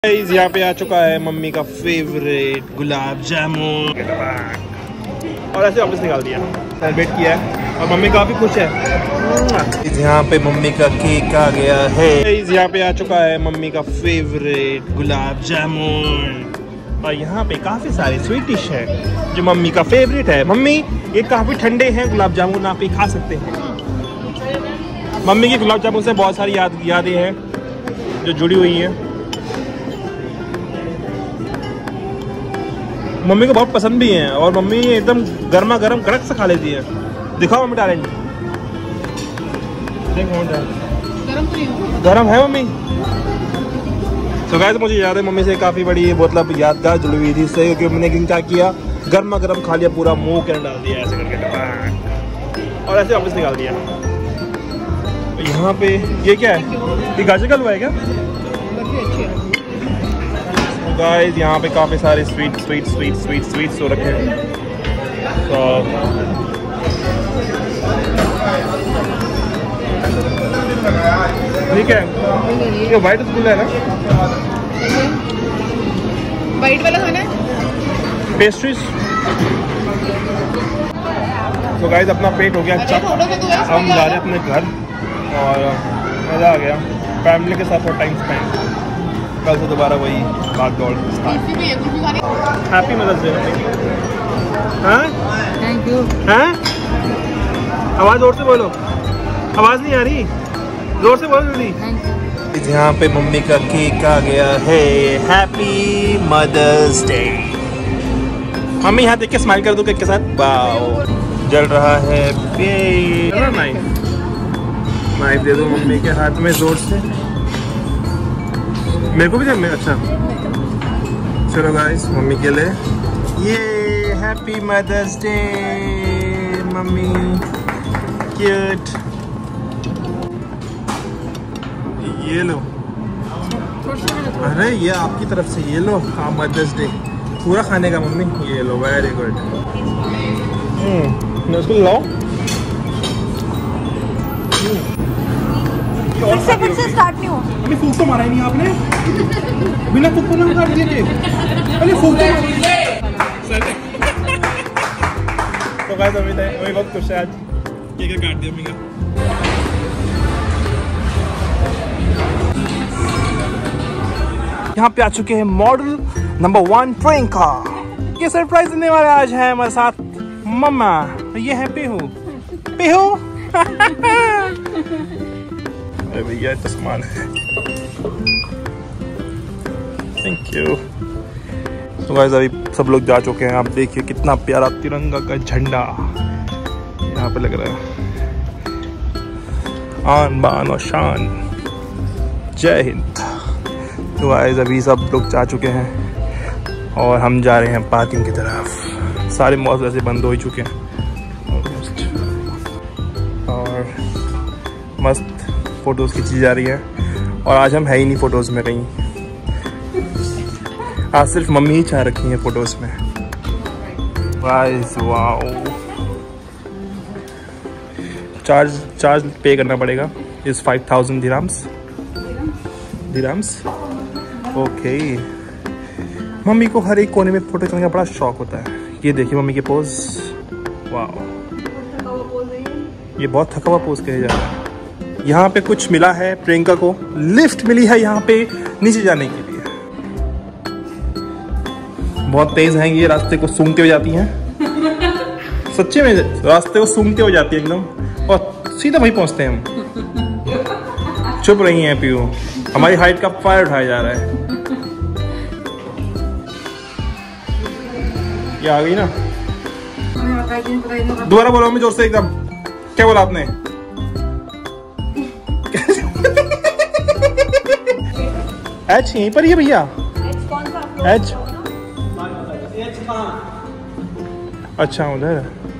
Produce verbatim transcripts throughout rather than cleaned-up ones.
यहाँ पे आ चुका है मम्मी का फेवरेट गुलाब जामुन और ऐसे वापस निकाल दिया, सेलिब्रेट किया है और मम्मी काफी खुश है। यहाँ पे मम्मी का केक आ गया है। यहाँ पे आ चुका है मम्मी का फेवरेट गुलाब जामुन और यहाँ पे काफी सारे स्वीट डिश है जो मम्मी का फेवरेट है। मम्मी ये काफी ठंडे हैं गुलाब जामुन, आप ये खा सकते हैं। मम्मी की गुलाब जामुन से बहुत सारी याद यादें हैं जो जुड़ी हुई हैं। मम्मी को बहुत पसंद भी हैं और मम्मी एकदम गर्मा गर्म कड़क से खा लेती है। दिखाओ मम्मी टैलेंट, गरम है मम्मी। तो गाइस मुझे याद है मम्मी से काफ़ी बड़ी मतलब यादगार जुड़ी हुई थी इससे, क्योंकि मैंने क्या किया, गर्मा गर्म खा लिया, पूरा मुंह के अंदर डाल दिया ऐसे करके और ऐसे वापस निकाल दिया। यहाँ पे ये क्या है, ये गाजर का हलवा है क्या? गाइस यहाँ पे काफ़ी सारे sweet sweet sweet sweet sweets हो रखे हैं। तो ठीक है, ये वाइट स्कूल है ना, वाइट वाला खाना है, पेस्ट्रीज। तो गाइस अपना पेट हो गया अच्छा, हम जा रहे हैं अपने घर और मज़ा आ गया फैमिली के साथ और टाइम स्पेंड। कल से दोबारा वही भाग दौड़। Happy mother's day. हाँ थैंक यू। हैं आवाज़ जोर से बोलो, आवाज़ नहीं आ रही, जोर से बोलो जल्दी। यहाँ पे मम्मी का केक आ गया है। Happy mother's day. मम्मी यहाँ देख के स्माइल कर दो केक के साथ। वाओ जल रहा है नाइफ, नाइफ दे दो मम्मी के हाथ में जोर से। मेरे को भी दे। अच्छा चलो गाइस मम्मी के लिए ये हैप्पी मदर्स डे मम्मी, क्यूट। ये लो, अरे ये आपकी तरफ से, ये लो हाँ मदर्स डे पूरा खाने का मम्मी, ये लो वेरी गुड। हम्म इसको लाओ, फिर से फिर से स्टार्ट नहीं हुआ। अभी फूक तो मारा ही नहीं आपने, बिना फूक को ना काट दिए। अरे फूक तो तो गाइस अभी वही बहुत खुश है आज, ये क्या काट दिया मम्मी का। यहाँ पे आ चुके हैं मॉडल नंबर वन प्रियंका। ये सरप्राइज देने वाले आज है हमारे साथ मम्मा। ये है पीहू। पीहू अरे भैया तो सामान है, थैंक यू। तो गाइस अभी सब लोग जा चुके हैं। आप देखिए कितना प्यारा तिरंगा का झंडा यहाँ पे लग रहा है, आन बान और शान, जय हिंद। तो गाइस अभी सब लोग जा चुके हैं और हम जा रहे हैं पार्किंग की तरफ। सारे मॉल वैसे बंद हो ही चुके हैं और मस्त फोटोज़ खींची जा रही है। और आज हम है ही नहीं फोटोज़ में कहीं, आज सिर्फ मम्मी ही चाह रखी है फोटोज़ में। गाइस वाओ, चार्ज चार्ज पे करना पड़ेगा, इस five thousand dirhams dirhams okay. मम्मी को हर एक कोने में फोटो खींचने का बड़ा शौक होता है। ये देखिए मम्मी के पोज, वाओ ये बहुत थका हुआ पोज किया जा रहा है। यहाँ पे कुछ मिला है प्रियंका को, लिफ्ट मिली है यहाँ पे नीचे जाने के लिए। बहुत तेज हैं ये, रास्ते को सूंघते हुए जाती हैं, सच्चे में रास्ते को सूंघते हुए जाती है एकदम और सीधा वहीं पहुँचते हैं हम। चुप रही हैं पीयू, हमारी हाइट का फायर उठाया जा रहा है। ये आ गई ना, दोबारा बोलो हमें जोर से एकदम। क्या बोला आपने? एच यहीं पर ही है भैया। एच अच्छा उधर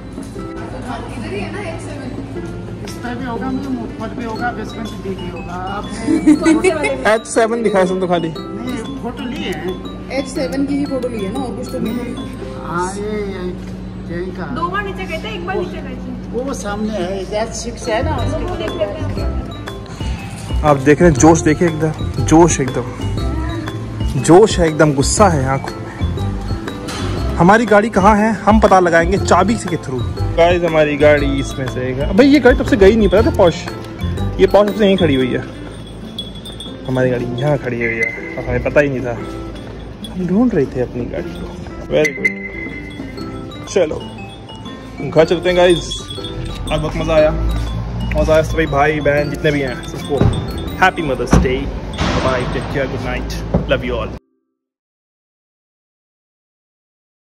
एच सेवन दिखाया सुन तो खाली फोटो लिए हैं, एच सेवन की ही फोटो ली है ना, और कुछ तो नहीं। हाँ ये का दो बार नीचे गए थे, एक बार नीचे गए थे, वो सामने है, एच सिक्स है ना, वो देख लेते हैं। आप देख रहे हैं जोश, देखिए एकदम जोश एकदम। जोश है, एकदम गुस्सा है आंखों में। हमारी गाड़ी कहाँ है हम पता लगाएंगे चाबी से के थ्रू। गाइस हमारी गाड़ी इसमें से है। भाई ये गाड़ी तब से गई नहीं, पता था पॉश, ये पॉश तब से यहीं खड़ी हुई है। हमारी गाड़ी यहाँ खड़ी हुई है और हमें पता ही नहीं था, हम ढूंढ रहे थे अपनी गाड़ी को। वेरी गुड, चलो घर चलते हैं गाइस। आज बहुत मज़ा आया, मज़ा आया सभी भाई बहन जितने भी हैं सबको happy mother's day. Bye, take care, good night, love you all.